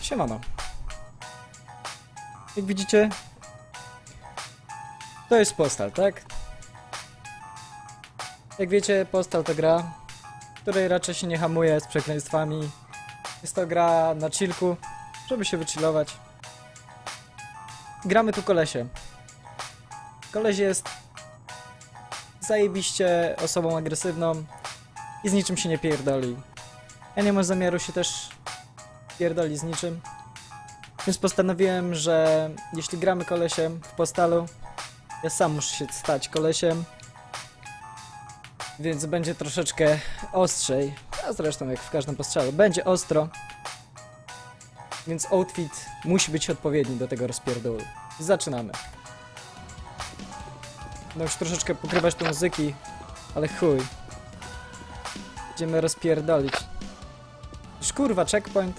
Siemano. Jak widzicie, to jest Postal, tak? Jak wiecie, Postal to gra, w której raczej się nie hamuje z przekleństwami. Jest to gra na chillku, żeby się wychillować. Gramy tu kolesiem. Koleś jest zajebiście osobą agresywną i z niczym się nie pierdoli. Ja nie mam zamiaru się też pierdoli z niczym. Więc postanowiłem, że jeśli gramy kolesiem w Postalu, ja sam muszę się stać kolesiem. Więc będzie troszeczkę ostrzej. A zresztą jak w każdym postrzalu. Będzie ostro. Więc outfit musi być odpowiedni do tego rozpierdolu. Zaczynamy. No już troszeczkę pokrywać te muzyki, ale chuj. Będziemy rozpierdolić. Już kurwa, checkpoint.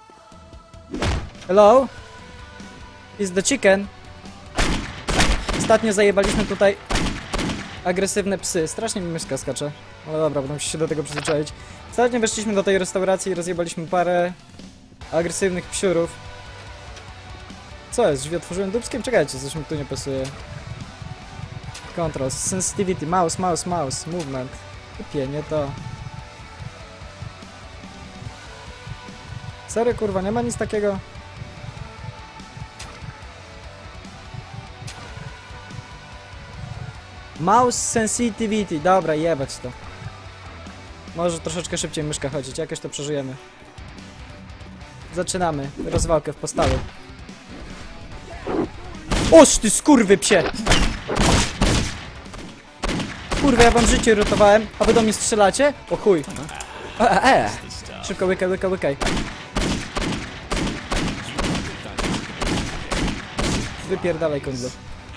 Hello? Is the chicken? Ostatnio zajebaliśmy tutaj agresywne psy. Strasznie mi myszka skacze. No dobra, będę musiał się do tego przyzwyczaić. Ostatnio weszliśmy do tej restauracji i rozjebaliśmy parę agresywnych psiurów. Co jest? Drzwi otworzyłem dupskiem? Czekajcie, coś mi tu nie pasuje. Controls, sensitivity, mouse, movement. Kupie, nie to. Serio, kurwa, nie ma nic takiego? Mouse sensitivity, dobra, jebać to. Może troszeczkę szybciej myszka chodzić, jakoś to przeżyjemy. Zaczynamy rozwalkę w Postalu. Oż ty skurwy psie! Kurwa, ja wam życie ratowałem, a wy do mnie strzelacie? O chuj. Szybko, łykaj. Wypierdalaj, kundlo.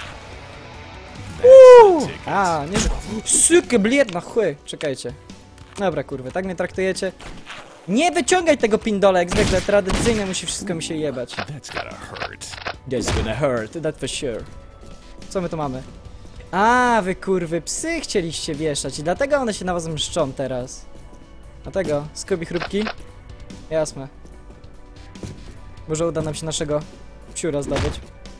A, nie... Sukę, bliedna, chuj. Czekajcie. Dobra, kurwa, tak mnie traktujecie? Nie wyciągaj tego pindola, jak zwykle tradycyjnie musi wszystko mi się jebać. That's gonna hurt, that for sure. Co my tu mamy? A, wy kurwy, psy chcieliście wieszać i dlatego one się na was mszczą teraz. Dlatego, skubi chrupki? Jasne. Może uda nam się naszego psiura zdobyć.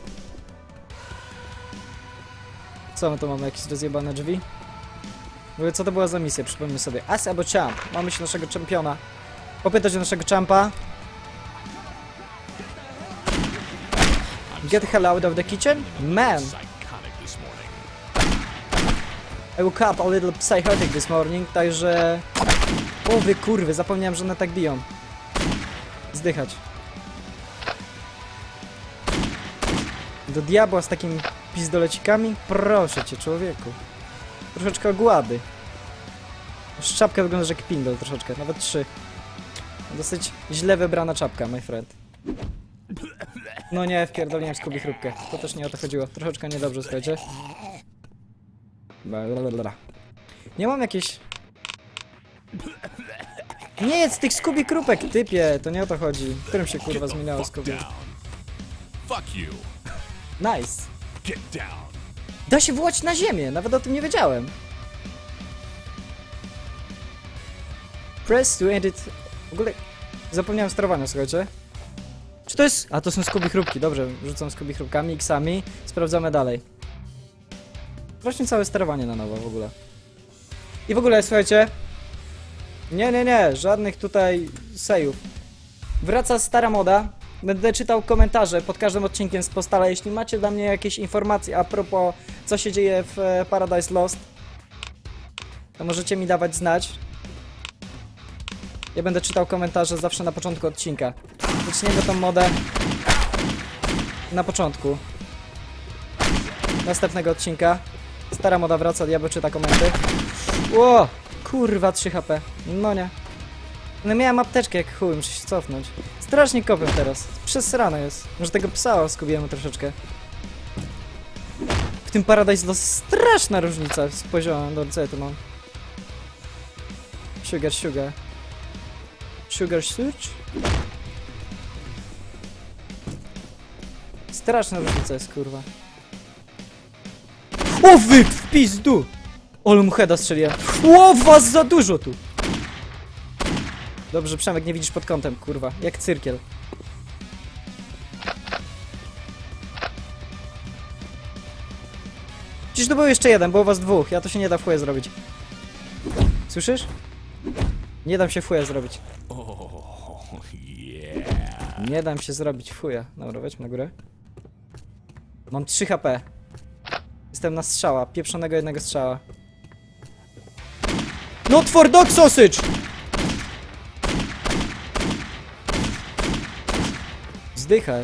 Co my tu mamy? Jakieś rozjebane drzwi? Mówię, co to była za misja? Przypomnę sobie. As albo champ. Mamy się naszego czempiona. Popytać o naszego champa. Get the hell out of the kitchen? Man! I woke up a little psychotic this morning, także... O wy kurwy, zapomniałem, że one tak biją. Zdychać. Do diabła z takimi pizdolecikami? Proszę cię, człowieku. Troszeczkę ogłady. Czapka wygląda jak pindol troszeczkę, nawet 3. Dosyć źle wybrana czapka, my friend. No nie, wpierdoliłem skubi chrupkę. To też nie o to chodziło. Troszeczkę niedobrze, słuchajcie. Nie mam jakiejś... Nie jedz tych skubi krupek, typie! To nie o to chodzi. Którym się kurwa zmieniało skubi? Nice. Da się wołać na ziemię, nawet o tym nie wiedziałem. Press to edit. W ogóle zapomniałem sterowania, słuchajcie. Czy to jest... A to są skubi chrupki, dobrze. Rzucam skubi chrupkami, X-ami. Sprawdzamy dalej. Właśnie całe sterowanie na nowo w ogóle. I w ogóle, słuchajcie. Nie, żadnych tutaj sejów. Wraca stara moda. Będę czytał komentarze pod każdym odcinkiem z Postala. Jeśli macie dla mnie jakieś informacje a propos co się dzieje w Paradise Lost, to możecie mi dawać znać. Ja będę czytał komentarze zawsze na początku odcinka. Zaczniemy tą modę na początku następnego odcinka. Stara moda wraca, diabeł czyta komenty. Ło! Kurwa, 3 HP. No nie. No miałem apteczkę jak chuj, muszę się cofnąć. Strasznie kopię teraz. Przesrane jest. Może tego psa skubiemy troszeczkę. W tym Paradise Lost straszna różnica z poziomem. Dobra, co ja tu mam? Sugar. Sugar Surge? Straszna różnica jest, kurwa. O wy w pizdu! Ole mu heada strzeliłem. O, was za dużo tu! Dobrze, Przemek, nie widzisz pod kątem, kurwa. Jak cyrkiel. Przecież to był jeszcze jeden, było was dwóch. Ja to się nie da w chuje zrobić. Słyszysz? Nie dam się w chuje zrobić. Nie dam się zrobić w chuja. Dobra, wejdźmy na górę. Mam 3 HP. Jestem na strzała, pieprzonego jednego strzała. Not for dog sausage! Zdychaj.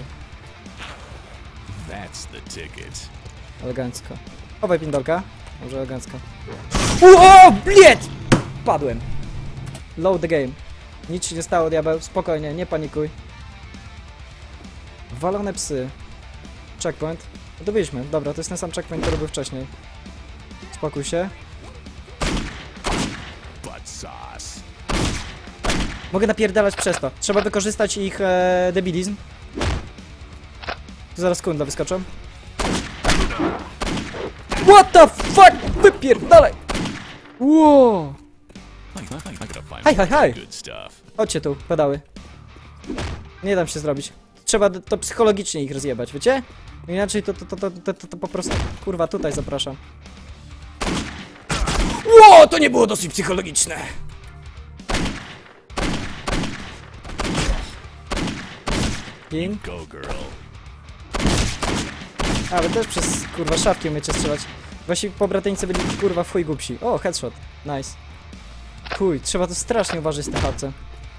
Elegancko. Chowaj pindolka. Może elegancko. O, bliet! Padłem. Load the game. Nic się nie stało, diabeł. Spokojnie, nie panikuj. Walone psy. Checkpoint. Dobyliśmy. Dobra, to jest ten sam checkpoint, który był wcześniej. Spokój się. Mogę napierdalać przez to. Trzeba wykorzystać ich debilizm. Tu zaraz kundla wyskoczą. What the fuck? Wypierdalaj! Wow! Haj! Chodźcie tu, pedały. Nie dam się zrobić. Trzeba to psychologicznie ich rozjebać, wiecie? Inaczej to po prostu... Kurwa, tutaj zapraszam. Ło, to nie było dosyć psychologiczne! Gin? A, wy też przez, kurwa, szafki umiecie strzelać. Wasi pobratyńcy byli, kurwa, w chuj głupsi. O, headshot. Nice. Chuj, trzeba to strasznie uważać z tym hapcem.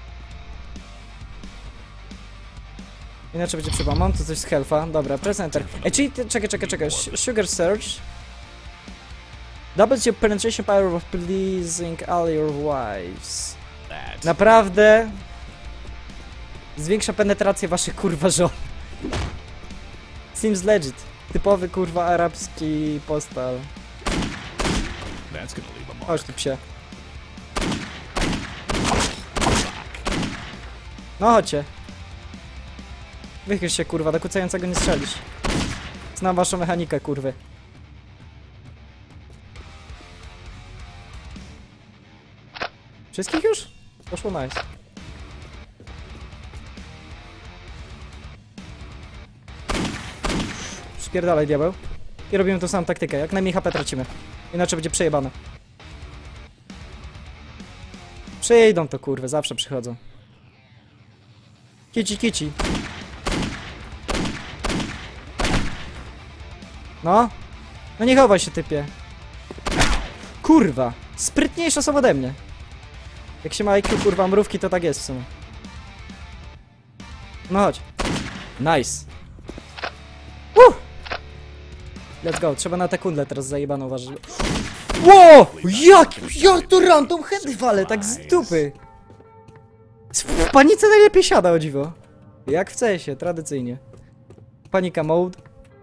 Inaczej będzie przypał. Mam tu coś z health'a. Dobra, press enter. Ej, czyli ty, czekaj. Sugar Surge. Doubles your penetration power of pleasing all your wives. Naprawdę zwiększa penetrację waszych, kurwa, żon. Seems legit. Typowy, kurwa, arabski postal. Chodź tu, psie. No chodźcie. Wychyl się, kurwa, do kucającego nie strzelisz. Znam waszą mechanikę, kurwy. Wszystkich już? Poszło nice. Spierdalaj, diabeł. I robimy tą samą taktykę. Jak najmniej HP tracimy. Inaczej będzie przejebane. Przyjdą to, kurwy, zawsze przychodzą. Kici. No. No nie chowaj się, typie. Kurwa. Sprytniejsze są ode mnie. Jak się ma IQ, kurwa, mrówki, to tak jest w sumie. No chodź. Nice. Let's go. Trzeba na tę kundlę teraz zajebano uważać. Ło! Jak to random heady walę, tak z dupy. W panice najlepiej siada, o dziwo. Jak w CS-ie, tradycyjnie. Panika mode.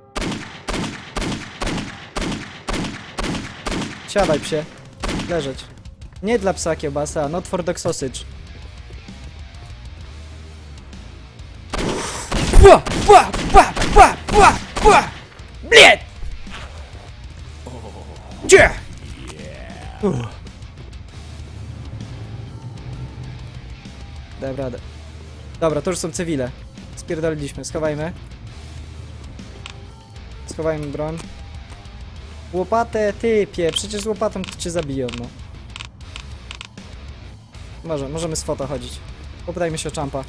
Siadaj, psie. Leżeć. Nie dla psa kiełbasa, not for dog sausage. Bliet! Gdzie? Daj radę. Dobra, to już są cywile. Spierdoliliśmy, schowajmy. Schowajmy broń. Łopatę, typie, przecież z łopatą to cię zabiją, no. Możemy z foto chodzić. Popytajmy się o Champa.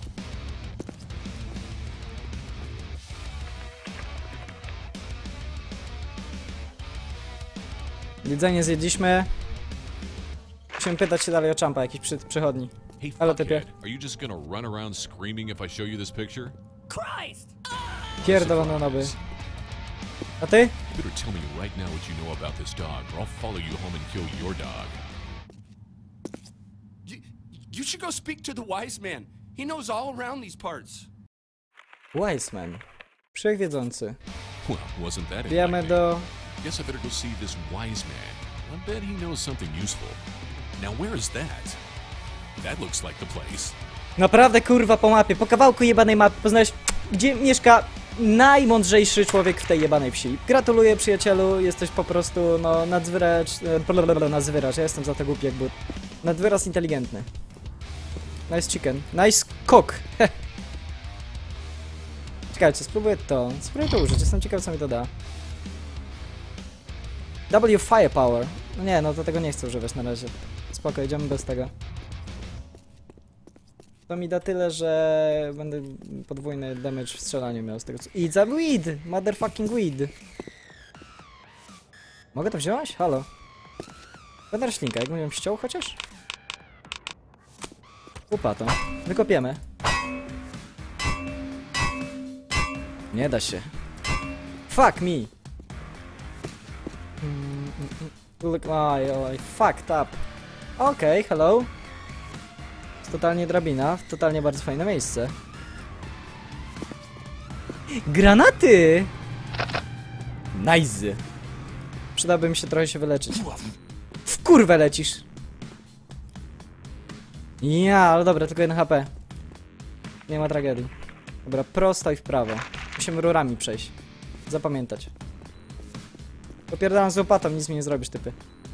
Jedzenie zjedliśmy. Musimy pytać się dalej o Champa, jakiś przychodni. Halo, typie. Pierdolone noby. A ty? You should go speak to the wise man. He knows all around these parts. Wise man. Wszechwiedzący. Well, wasn't that Wiemy do... Guess I better go see this wise man. I bet he knows something useful. Now where is that? That looks like the place. Naprawdę, kurwa, po mapie, po kawałku jebanej mapy poznałeś, gdzie mieszka najmądrzejszy człowiek w tej jebanej wsi. Gratuluję, przyjacielu, jesteś po prostu, no, nadzwyracz, ja jestem za to głupi jak but. Nadwyraz inteligentny. Nice chicken. Nice cock. Czekajcie, spróbuję to użyć, jestem ciekaw, co mi to da. W Firepower. No nie, no to tego nie chcę używać na razie. Spoko, idziemy bez tego. To mi da tyle, że będę podwójny damage w strzelaniu miał z tego co... It's a weed! Motherfucking weed! Mogę to wziąć? Halo? Będę roślinka, jakbym ją ściął chociaż? Upa to. Wykopiemy. Nie da się. Fuck me! Look, oj, fucked up. Okej, hello. Jest totalnie drabina, totalnie bardzo fajne miejsce. Granaty! Nice. Przydałoby mi się trochę się wyleczyć. W kurwę lecisz! Ja, ale dobra, tylko 1 HP. Nie ma tragedii. Dobra, prosto i w prawo. Musimy rurami przejść. Zapamiętać. Popierdalam z łopatą, nic mi nie zrobisz, typy.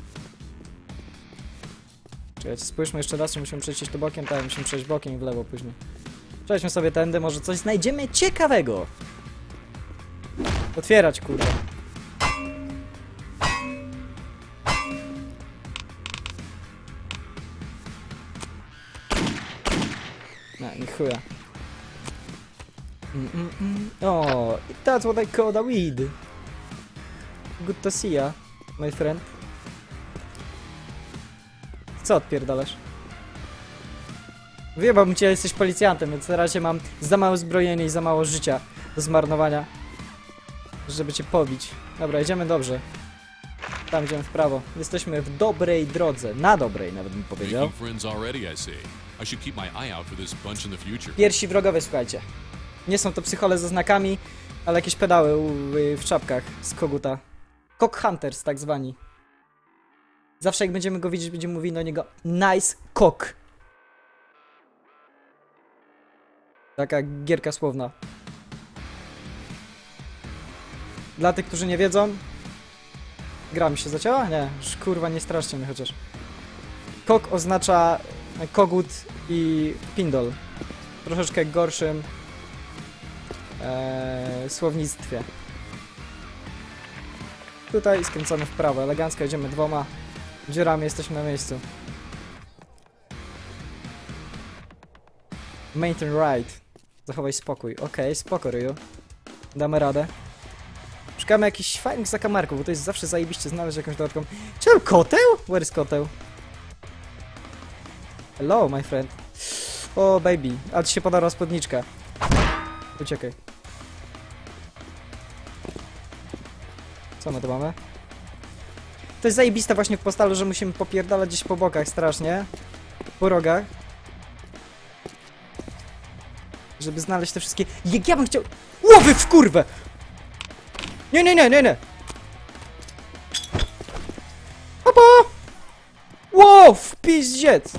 Czekajcie, spójrzmy jeszcze raz, czy musimy przejść tu bokiem? Tak, musimy przejść bokiem i w lewo później. Przejdźmy sobie tędy, może coś znajdziemy ciekawego. Otwierać, kurde. Nie chuja. O, that's what I call a weed. Good to see ya, my friend. Co odpierdalasz? Wyjebałbym cię, jesteś policjantem, więc na razie mam za mało zbrojenia i za mało życia do zmarnowania, żeby cię pobić. Dobra, idziemy dobrze. Tam idziemy w prawo. Jesteśmy w dobrej drodze. Na dobrej nawet bym powiedział. Pierwsi wrogowie, słuchajcie. Nie są to psychole ze znakami, ale jakieś pedały w czapkach z koguta. Cock Hunters, tak zwani. Zawsze jak będziemy go widzieć, będziemy mówili do niego nice cock. Taka gierka słowna. Dla tych, którzy nie wiedzą, gra mi się zacięła? Nie, już kurwa nie straszcie mnie chociaż. Cock oznacza kogut i pindol. W troszeczkę gorszym słownictwie. Tutaj skręcamy w prawo, elegancko jedziemy 2 dziurami, jesteśmy na miejscu. Maintain right. Zachowaj spokój. Okej, spoko, Ryu. Damy radę. Szukamy jakichś fajnych zakamarków, bo to jest zawsze zajebiście znaleźć jakąś dodatkową... Czy tam koteł? Where is koteł? Hello, my friend. O, baby. A ci się podarła spódniczka. Uciekaj. Co my tu mamy? To jest zajebiste właśnie w Postalu, że musimy popierdalać gdzieś po bokach strasznie. Po rogach. Żeby znaleźć te wszystkie... Jak ja bym chciał... Łowy w kurwę! Nie, nie, nie, nie, nie! Opa! Wow, w pizdziec!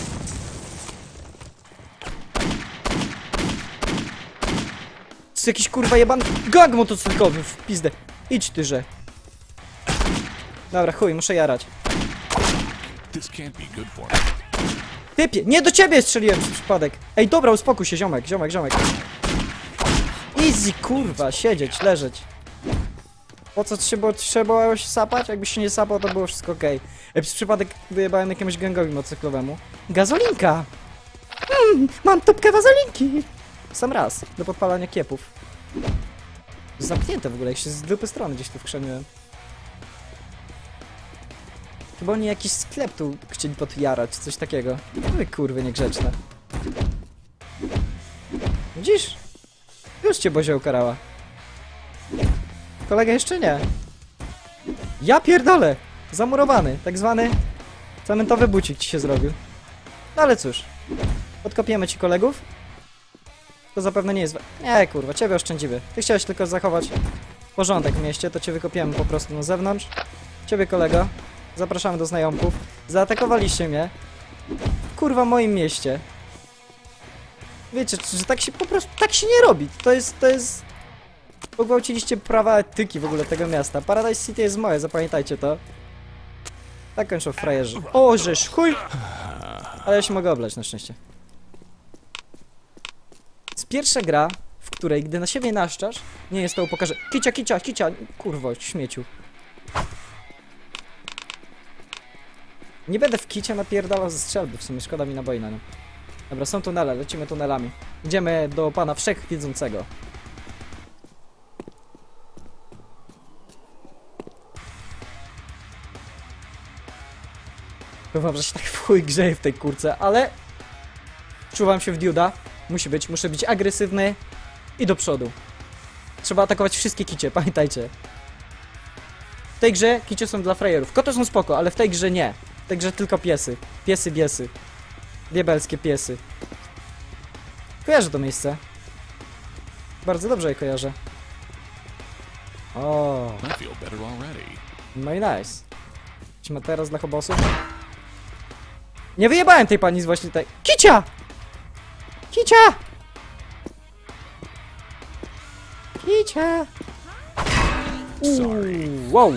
To jest jakiś kurwa jebany gang motocyklowy w pizdę. Idź tyże. Dobra, chuj, muszę jarać. Typie, nie do ciebie strzeliłem przez przypadek. Ej, dobra, uspokój się, ziomek, ziomek, ziomek. Easy, kurwa, siedzieć, leżeć. Po co trzeba się sapać? Jakbyś się nie sapał, to było wszystko okej. Ej, przez przypadek wyjebałem jakiemuś gangowi motocyklowemu. Gazolinka! Mam tubkę gazolinki! Sam raz, do podpalania kiepów. Zamknięte w ogóle, jak się z dupy strony gdzieś tu wkrzemiłem. Chyba oni jakiś sklep tu chcieli podjarać, coś takiego. Wy kurwy niegrzeczne. Widzisz? Już cię Bozia ukarała. Kolega jeszcze nie. Ja pierdolę! Zamurowany, tak zwany cementowy bucik ci się zrobił. No ale cóż. Podkopiemy ci kolegów. To zapewne nie jest... Nie kurwa, ciebie oszczędzimy. Ty chciałeś tylko zachować porządek w mieście, to cię wykopiemy po prostu na zewnątrz. Ciebie kolego. Zapraszamy do znajomków. Zaatakowaliście mnie. W kurwa moim mieście. Wiecie, że tak się po prostu tak się nie robi. To jest... Pogwałciliście prawa etyki w ogóle tego miasta. Paradise City jest moje, zapamiętajcie to. Tak kończą frajerzy. O, żeż chuj! Ale ja się mogę oblać na szczęście. Jest pierwsza gra, w której gdy na siebie naszczasz, nie jest to upokarze. Kicia, kicia, kicia! Kurwo, śmieciu. Nie będę w kicie napierdalał ze strzelby, w sumie szkoda mi naboi na nią. Dobra, są tunele, lecimy tunelami. Idziemy do pana wszechwiedzącego. Powiem, że się tak w chuj grzeje w tej kurce, ale... Czuwam się w Duda. Muszę być agresywny i do przodu. Trzeba atakować wszystkie kicie, pamiętajcie. W tej grze kicie są dla frajerów. Koty są spoko, ale w tej grze nie. W tej grze tylko piesy. Piesy, biesy. Diabelskie piesy. Kojarzę to miejsce. Bardzo dobrze je kojarzę. O. I feel better already. No i nice. Idźmy teraz dla hobosów. Nie wyjebałem tej pani z właśnie tej... Kicia! Kicia! Kicia! Wow!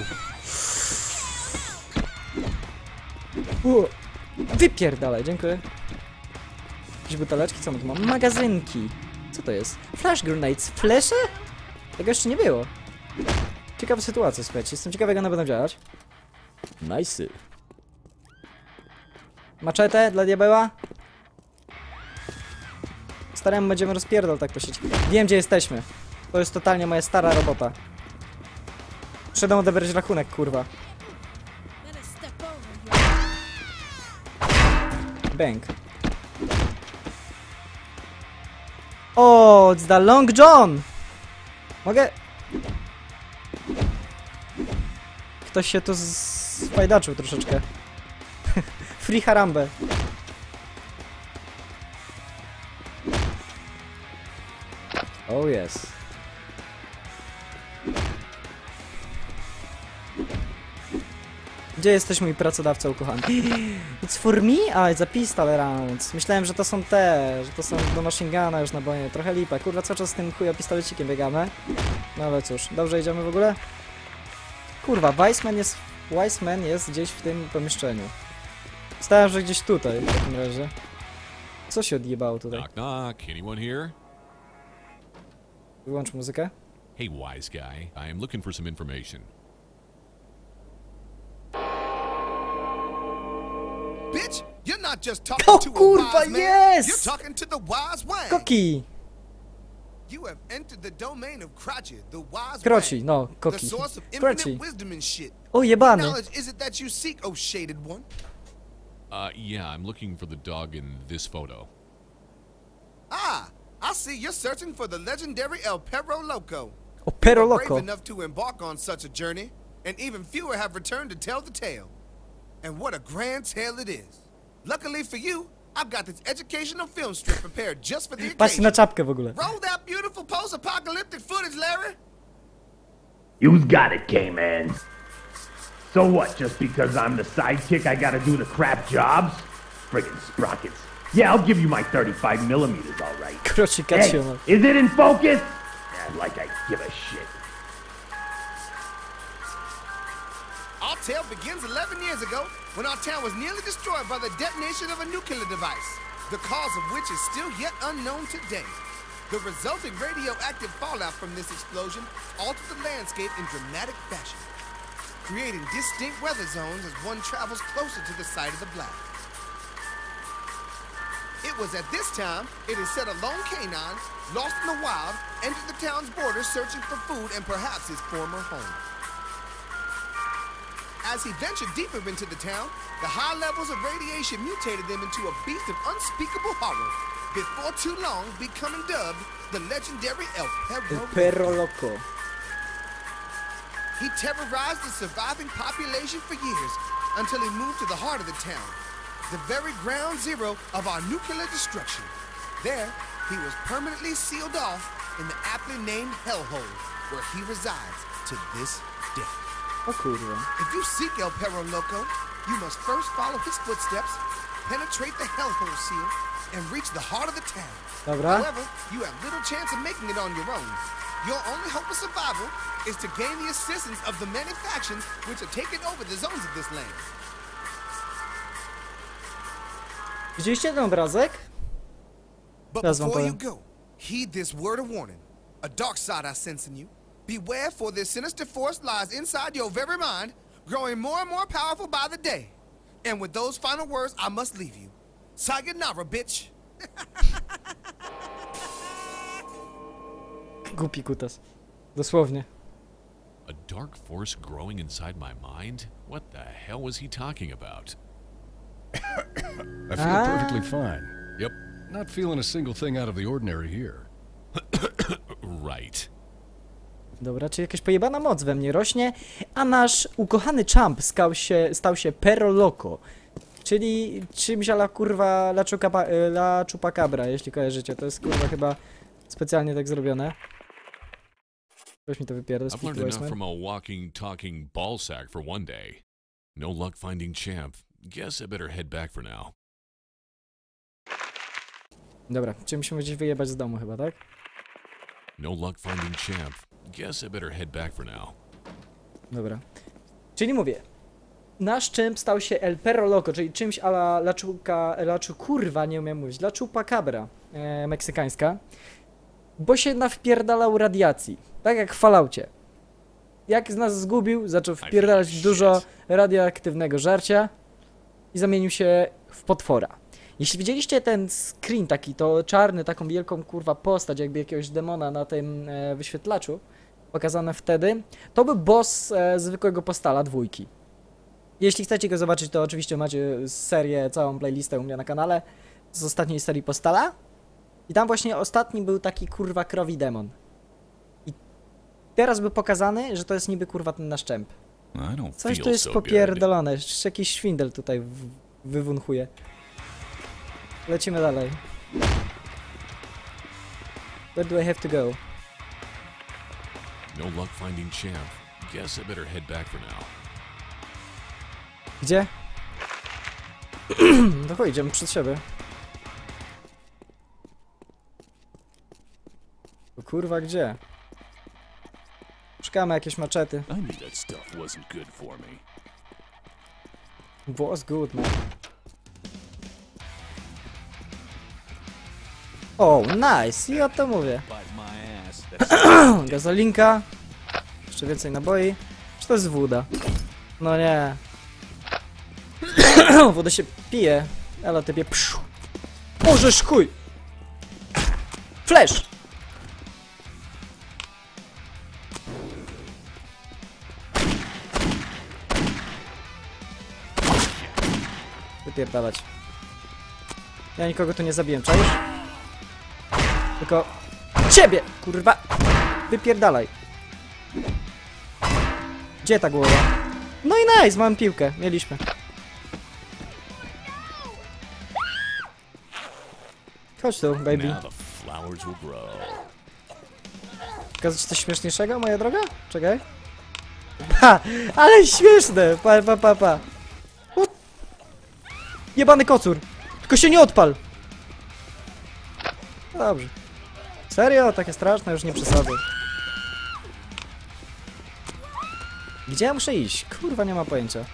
Wypierdalaj, dziękuję. Jakieś buteleczki, co my tu mamy? Magazynki. Co to jest? Flash grenades. Flesze? Tego jeszcze nie było. Ciekawa sytuacja, słuchajcie. Jestem ciekawy, jak one będą działać. Nice. Maczetę dla diabeła? Staremu będziemy rozpierdol tak posieć. Wiem, gdzie jesteśmy. To jest totalnie moja stara robota. Muszę odebrać rachunek, kurwa. Bang. O, it's the Long John! Mogę... Ktoś się tu spajdaczył troszeczkę. Free Harambe. Oh yes. Gdzie jesteś, mój pracodawca ukochany? It's for me? A, it's a pistol rounds. Myślałem, że to są te, że to są do machine guna już naboje. Trochę lipa. Kurwa, cały czas z tym chuja pistolecikiem biegamy. No ale cóż, dobrze idziemy w ogóle? Kurwa, Wiseman jest gdzieś w tym pomieszczeniu. Stałem, że gdzieś tutaj w takim razie. Co się odjebało tutaj? Knock, knock. Anyone here? Wyłącz muzykę. Hey, wise guy. I am looking for some information. Bitch, you're not just talking O to a kurwa, wise man. yes! You're talking to the wise one. Koki! You have entered the domain of Crotchy, the wise Kroci, one. no, The koki. source of Kroci. infinite wisdom and shit. O, jebany. Knowledge is it that you seek, oh shaded one? Yeah, I'm looking for the dog in this photo. Ah, I see you're searching for the legendary El Perro Loco. O, pero You were brave loco. enough to embark on such a journey, and even fewer have returned to tell the tale. And what a grand tale it is. Luckily for you, I've got this educational film strip prepared just for the Patrzcie na occasion. czapkę w ogóle. Roll that beautiful post-apocalyptic footage, Larry. You've got it, K-Man. So what, just because I'm the sidekick I gotta do the crap jobs? Friggin' sprockets. Yeah, I'll give you my 35 millimeters, all right. Kroci Hey, kaciuno. is it in focus? Yeah, like I give a shit. Our tale begins 11 years ago when our town was nearly destroyed by the detonation of a nuclear device, the cause of which is still yet unknown today. The resulting radioactive fallout from this explosion altered the landscape in dramatic fashion, creating distinct weather zones as one travels closer to the site of the blast. It was at this time, it is said a lone canine, lost in the wild, entered the town's borders searching for food and perhaps his former home. As he ventured deeper into the town, the high levels of radiation mutated them into a beast of unspeakable horror, before too long becoming dubbed the legendary El Perro. El perro loco. He terrorized the surviving population for years until he moved to the heart of the town, the very ground zero of our nuclear destruction. There, he was permanently sealed off in the aptly named Hellhole, where he resides to this day. O kurwa. If you seek El Perro Loco, you must first follow his footsteps, penetrate the Hellhole seal, and reach the heart of the town. Dobra. However, you have little chance of making it on your own. Your only hope of survival is to gain the assistance of the many factions which have taken over the zones of this land. Widzieliście ten obrazek? But Teraz wam before you powiem. go, heed this word of warning. A dark side I sense in you. Beware, for this sinister force lies inside your very mind, growing more and more powerful by the day. And with those final words, I must leave you. Sayonara, bitch. Głupi kutas. Dosłownie. A dark force growing inside my mind? What the hell was he talking about? I feel perfectly fine. Yep, Not feeling a single thing out of the ordinary here. right. Dobra, czy jakaś pojebana moc we mnie rośnie, a nasz ukochany champ stał się Perro Loco, czyli czymś ala kurwa La Chupacabra, jeśli kojarzycie. To jest kurwa chyba specjalnie tak zrobione. Weź mi to wypierdol, I've learned enough from a walking, talking ballsack for one day. No luck finding champ. Guess I better head back for now. Dobra, czy musimy gdzieś wyjebać z domu chyba, tak? No luck finding champ. Guess I better head back for now. Dobra. Czyli mówię, nasz czymp stał się El Perro Loco, czyli czymś ala kurwa, nie umiem mówić, La Chupacabra meksykańska, bo się nawpierdalał radiacji, tak jak w Falloutie. Jak z nas zgubił, zaczął wpierdalać dużo radioaktywnego żarcia i zamienił się w potwora. Jeśli widzieliście ten screen taki, to czarny, taką wielką kurwa postać, jakby jakiegoś demona na tym wyświetlaczu, pokazane wtedy, to był boss zwykłego Postala 2. Jeśli chcecie go zobaczyć, to oczywiście macie serię, całą playlistę u mnie na kanale z ostatniej serii Postala. I tam właśnie ostatni był taki kurwa krowi demon. I teraz był pokazany, że to jest niby kurwa ten nasz czemp. Coś tu jest popierdolone, jeszcze jakiś szwindel tutaj wywunchuje. Lecimy dalej. Where do I have to go? No luck finding champ. Guess I better head back for now. Gdzie? No chodź, idziemy przed siebie. O kurwa, gdzie? Szukamy jakieś maczety. I knew that stuff wasn't good for me. Was good, man. O, nice! I o to mówię. Bite my ass. That's Gazolinka. Jeszcze więcej naboi. Czy to jest woda? No nie. Woda się pije. Ela tybie pszu. Możesz chuj! Flash! Wypierdalać. Ja nikogo tu nie zabiłem, czaisz? Tylko ciebie, kurwa! Wypierdalaj. Gdzie ta głowa? No i nice, mam piłkę. Mieliśmy. Chodź tu, baby. now the flowers will grow. Pokazać coś śmieszniejszego, moja droga? Czekaj. Ha! Ale śmieszne! Pa. What? Jebany kocur! Tylko się nie odpal! No dobrze. Serio? Takie straszne? Już nie przesadzę. Gdzie ja muszę iść? Kurwa, nie ma pojęcia.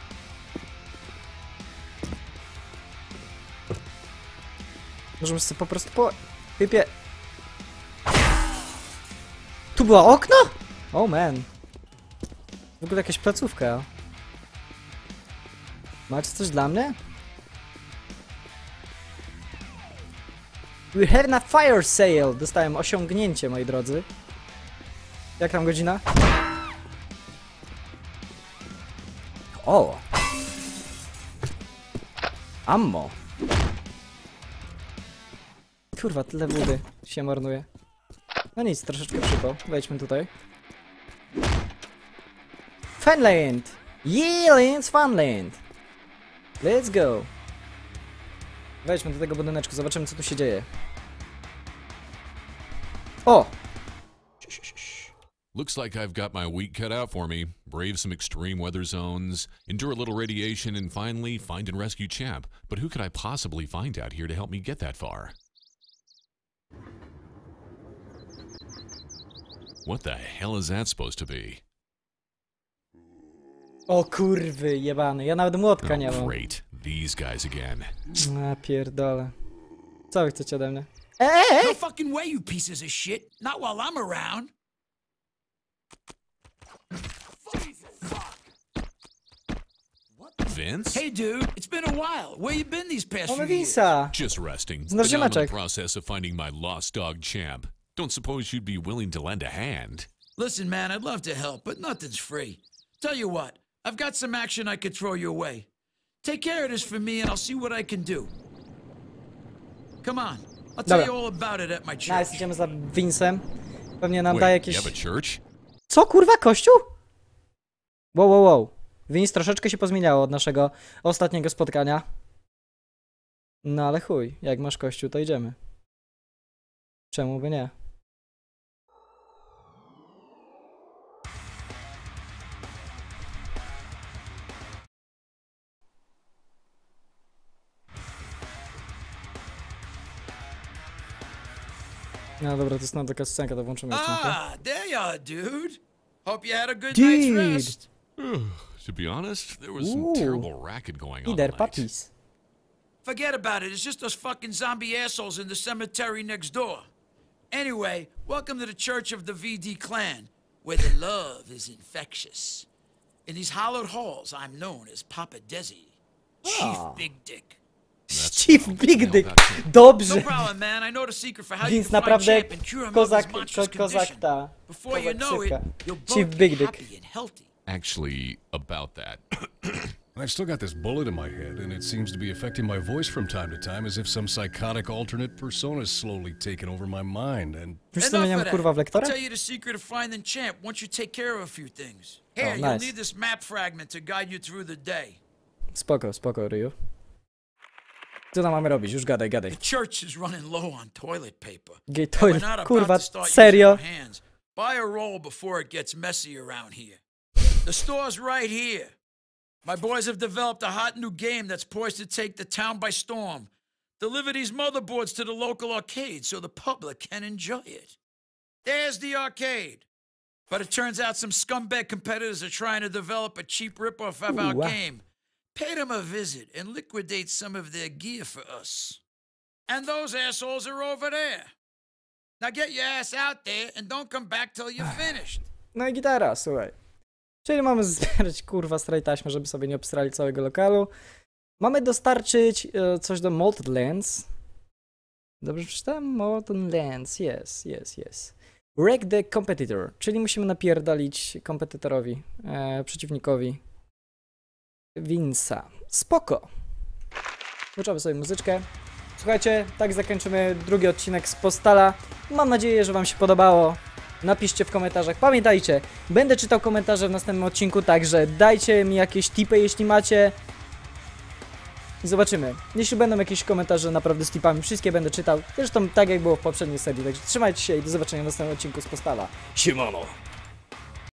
Możemy sobie po prostu Typie... Tu była okno? Oh man. W ogóle jakaś placówka. Macie coś dla mnie? We have a fire sale. Dostałem osiągnięcie, moi drodzy. Jak tam godzina? O! Ammo. Kurwa, tyle wody się marnuje. No nic, troszeczkę przypał. Wejdźmy tutaj. Funland! Yeah, Funland! Let's go! Wejdźmy do tego budyneczku, zobaczymy co tu się dzieje. O! Looks like I've got my week cut out for me. Brave some extreme weather zones, endure a little radiation, and finally find and rescue Champ. But who could I possibly find out here to help me get that far? What the hell is that supposed to be? O kurwy jebany, ja nawet młotka nie mam. Great, these guys again. A pierdolę. Co wy chcecie ode mnie? No fucking way, you pieces of shit. Not while I'm around. Vince? Hey, dude, it's been a while. Where you been these past Mamy few years? Vince'a. Just resting. Znasz But now I'm in the ziomeczek. process of finding my lost dog Champ. Don't suppose you'd be willing to lend a hand? Listen, man, I'd love to help, but nothing's free. Tell you what, I've got some action I could throw your way. Take care of this for me, and I'll see what I can do. Come on, I'll tell Dobra. you all about it at my church. Nice, idziemy za Vince'em. Pewnie nam da Wait, jakieś... you have a church? Co, kurwa, kościół? Wow, wow, wow. Vince troszeczkę się pozmieniało od naszego ostatniego spotkania. No ale chuj, jak masz kościół, to idziemy. Czemu by nie? No dobra, to jest nam taka scenka, to włączymy odcinkę. Ah, there you are, dude. Hope you had a good Dude. night's rest. To be honest, there was some Ooh. terrible racket going on Ider, tonight. papis. Forget about it. It's just those fucking zombie assholes in the cemetery next door. Anyway, welcome to the Church of the VD Clan, where the love is infectious. In these hallowed halls, I'm known as Papa Desi, Chief Big Dick. Chief Big Dick. Nailed that. No Dobrze. problem, man. I know the secret for how you Vince can find naprawdę champ and cure him kozak, of his monstrous kozak condition. ta. Before you Kozak know it, ksywka. you'll Chief both Big be Dick. happy and healthy. Actually, about that. I've still got this bullet in my head, and it seems to be affecting my voice from time to time as if some psychotic alternate persona is slowly taking over my mind, and... Już Enough zmieniam of that. kurwa w I'll lektora? tell you the secret of finding champ once you take care of a few things. Here, Oh, you'll nice. need this map fragment to guide you through the day. Spoko, spoko, Ryu. Co tam mamy robić? Już gadaj, gadaj. The church is running low on toilet paper. Gay We're toilet. not about Kurwa, to start serio? using our hands. Buy a roll before it gets messy around here. The store's right here. My boys have developed a hot new game that's poised to take the town by storm. Deliver these motherboards to the local arcade so the public can enjoy it. There's the arcade. But it turns out some scumbag competitors are trying to develop a cheap ripoff of our Ooh, game. Pay them a visit and liquidate some of their gear for us. And those assholes are over there. Now get your ass out there and don't come back till you're finished. No i gitara, słuchaj. Czyli mamy zbierać kurwa stray taśmę, żeby sobie nie obstrali całego lokalu. Mamy dostarczyć coś do Molten Lands. Dobrze przeczytałem? Molten Lands, yes. Wreck the competitor, czyli musimy napierdalić kompetytorowi, przeciwnikowi Vince'a. Spoko. Włączamy sobie muzyczkę. Słuchajcie, tak zakończymy drugi odcinek z Postala. Mam nadzieję, że wam się podobało. Napiszcie w komentarzach. Pamiętajcie, będę czytał komentarze w następnym odcinku, także dajcie mi jakieś tipy, jeśli macie. I zobaczymy. Jeśli będą jakieś komentarze naprawdę z tipami, wszystkie będę czytał. Zresztą tak jak było w poprzedniej serii. Także trzymajcie się i do zobaczenia w następnym odcinku z Postala. Siemano!